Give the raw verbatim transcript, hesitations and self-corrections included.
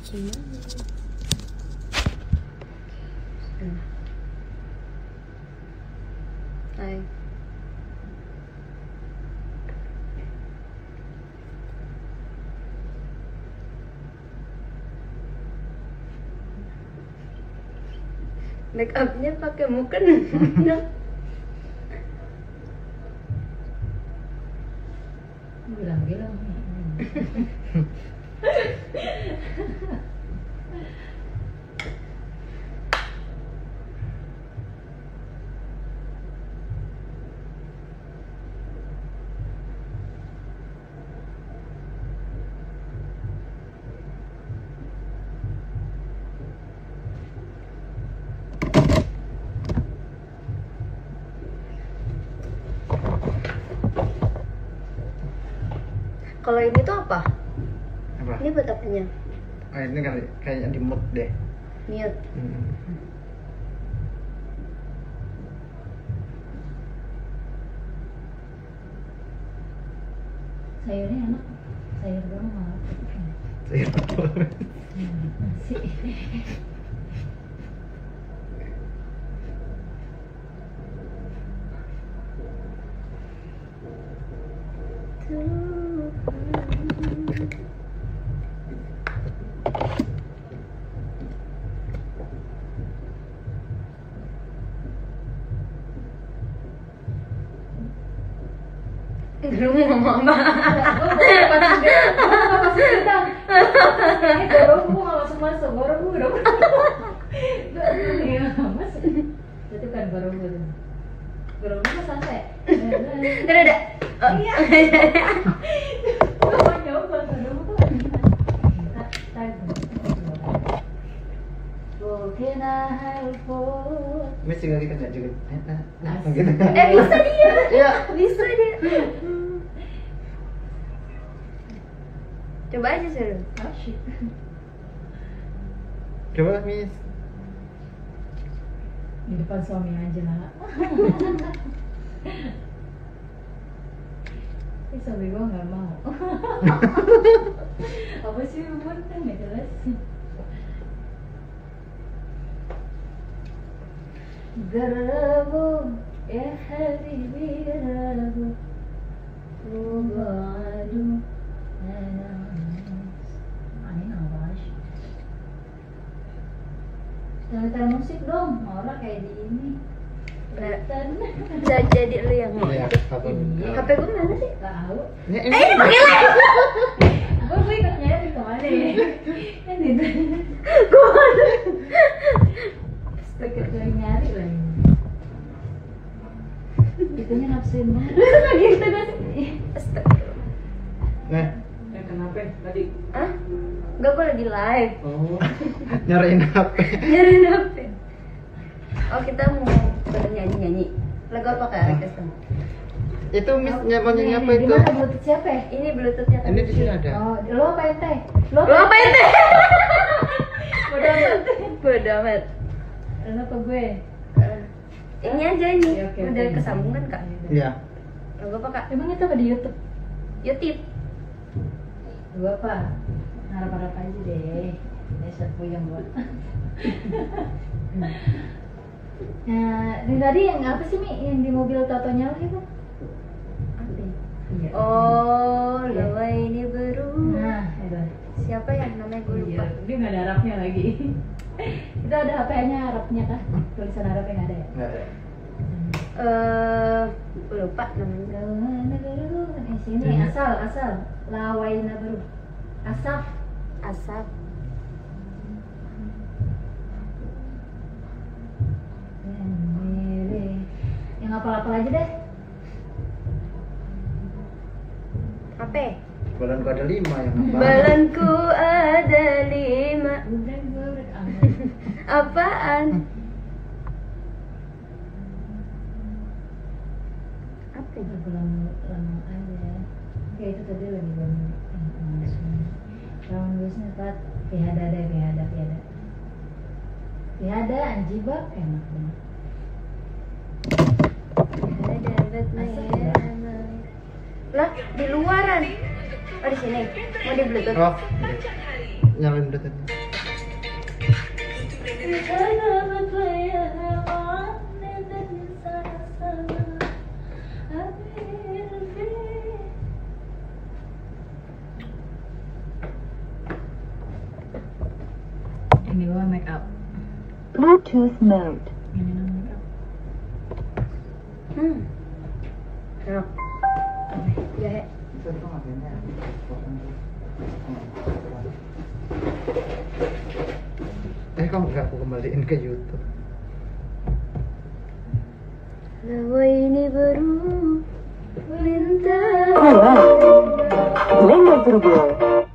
gimana? Hmm. Hai. Make upnya pakai mukena. Bilang-bilang. Kalau ini tuh apa? Apa? Ini buat apanya? Ah, ini kali kayaknya di mood deh. Mute. Hmm. Sayurnya enak. Sayur doang malah. Sayur apa? Nasi. Lu mau ngomong apa? Gorong gua nggak masuk masuk, gorong gua dong. Masuk. Itu kan gorong gua tuh. Gorong gua santai. Udah udah. Iya. Gua mau nyoba gorong gua. Mungkin hal Mesti nggak kita nggak juga. Nah, Asik. gitu. Eh bisa dia. Iya. Bisa dia. Coba aja sih. asyik. Coba Miss. Di depan suami aja lah. Ini suami gua nggak mau. Apa sih umur kan nggak jelas. Garabu ya habibi garabu Ubadu Anin awas. Setel musik dong, Maura kayak di ini. Kelihatan. Bisa jadi lu yang mau. Iya, apa? H P gue mana sih? Tahu. Ini Eh ini pakai live. Gue gue ikut nyari kemana ya? Kan itu. Gue Pakai gue nyari lah ini. Itunya nafsuin banget. lagi kita kasih. Astagfirullah. Nah, Eh kenapa tadi? Hah? Enggak, gue lagi live. oh, nyariin H P. Nyariin H P. Oh kita mau nyanyi-nyanyi. Lagu apa kak? Request kamu? Itu Miss mau nyanyi apa itu? Gimana bluetooth siapa ya? Ini bluetoothnya kan? Ini di sini ada. Oh, lo apa ente? Lo apa itu? Bodo amat. Bodo amat. Lo apa gue? Eh, Ini aja ini. Ya, oke, Udah oke. kesambungan kak. Iya. Lagu apa kak? Emang itu apa di YouTube? YouTube. Gua apa? Harap-harap aja deh. Dasar puyeng gua. Nah, ini tadi yang apa sih Mi? Yang di mobil Toto nyala itu? Apa ya? Iya. Oh, Iya. lawa ini berubah. Nah, itu. Siapa ya namanya gue lupa. Iya, dia nggak ada Arabnya lagi. Itu ada H P-nya Arabnya kah? Tulisan Arabnya nggak ada ya? Nggak ada. Eh, gue lupa namanya. Gawana baru, eh sini Ini. asal asal lawaina baru, asaf. Asap. Yang apal-apal aja deh. Apa? Balanku ada lima yang apa? Balanku ada lima. Udah gue udah aman. Apaan? Apa ya? Lagu lama aja. Kayak itu tadi lagi bangun. Lawan biasanya saat tiada deh, tiada, tiada. Tiada anjibak enak banget. Ada Batman. Lah, di luaran. Oh, di sini. Mau di Bluetooth. Oh, nyalain Bluetooth. Ini gua make up. Bluetooth mode. Ini namanya make up. Hmm. Enak. Jahe. Itu tuh makanya. Eh kok nggak aku kembaliin ke YouTube? Lawa ini baru lintah. Lengger Berubur.